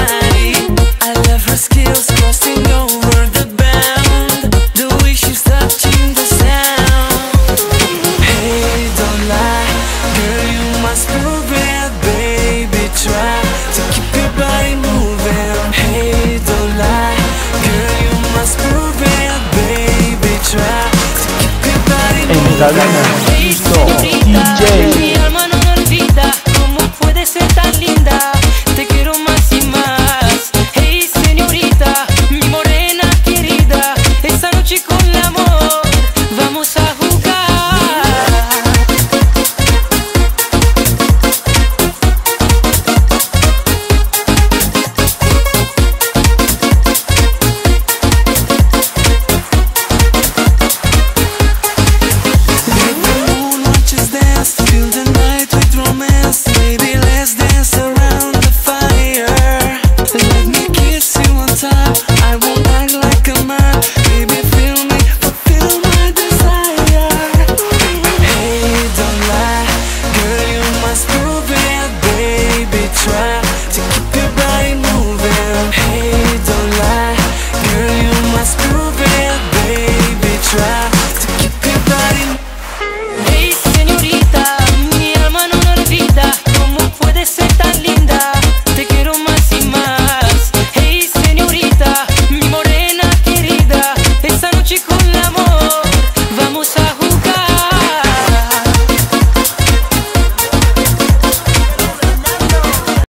body. I love her skills crossing over the bound, the way she's touching the sound. Hey, don't lie, girl, you must prove it, baby. Try to keep your body moving. Hey, don't lie, girl, you must prove it, baby. Try to keep your body moving. En italiano, DJ